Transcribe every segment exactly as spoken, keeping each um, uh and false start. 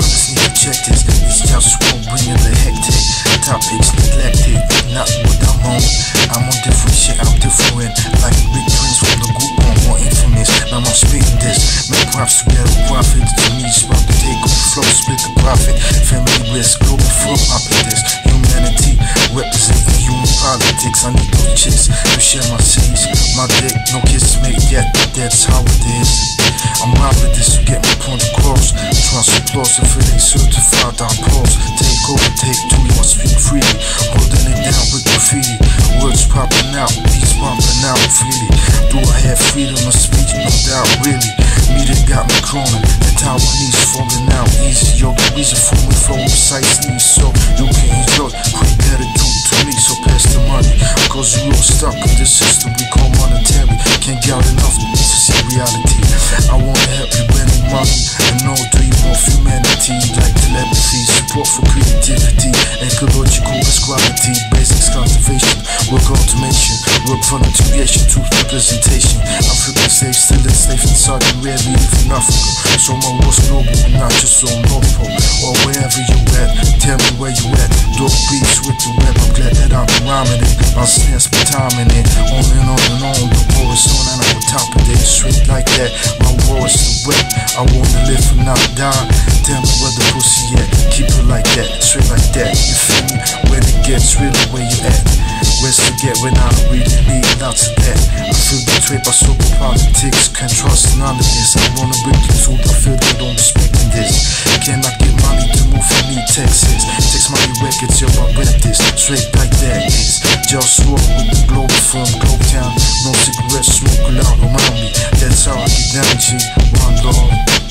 Fathers need to check this. It's just war bringing the hectic. Topics neglected, not what I'm on. I'm on different shit, I'm different. Like big twins from the group on, more infamous. Now I'm spitting this. Make props together, profit. To me, it's about to take over flow, split the profit. Family risk, global firm, up in this. Humanity, representing human politics. I need those chicks to share my seeds. My dick, no kisses made yet, but that's how it is. I'm out with this to get my point across. Trust applause if it ain't certified, I pause. Take over, take two, you must speak freely. Holding it down with graffiti. Words popping out, beats bumping out freely. Do I have freedom of speech? No doubt, really. Media got me crawling, the Taiwanese falling out easy. Yo, the reason for me flow precisely, so you can enjoy. Pretty attitude to me, so pass the money. Cause you all stuck in this system we call monetary. Can't get enough to see reality. I wanna help you bring money and no dream of humanity. Like telepathy, support for creativity, ecological equality, basics cultivation, work automation, work voluntariation, truth representation. African slaves still enslaved in Saudi Arabia, live in Africa. So my war's global, not just on North Pole or wherever you at. Tell me where you at. Dope beats with the web. I'm glad that I'm rhyming it. My snares be timing it. On and on and on. The war is on and I'm on top of it. Straight like that. My war is the web. I wanna live and not die. Tell me where the pussy at. Keep it like that. Straight like that. You feel me? When it gets really where you at. Where's to get when I really need lots of that. I feel betrayed by super politics. Can't trust none of this. I wanna bring the truth. I feel they don't respect this. Cannot get money to move from me, Texas. Text money records, yo, I rent this. Straight like that is JustWar with the Globalfirm, Globetown. No cigarettes, smoke loud around me. That's how I get down, G. One love.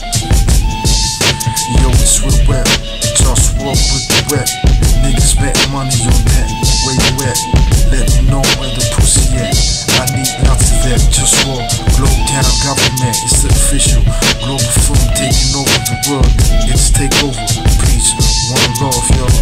Yo, it's real rap. JustWar with the rap. Niggas betting money on that. Where you at? Let me know where the pussy at. I need lots of that. JustWar, Globetown government. It's the official Globalfirm taking over the world. It's TakeOver. Peace, one love, yo.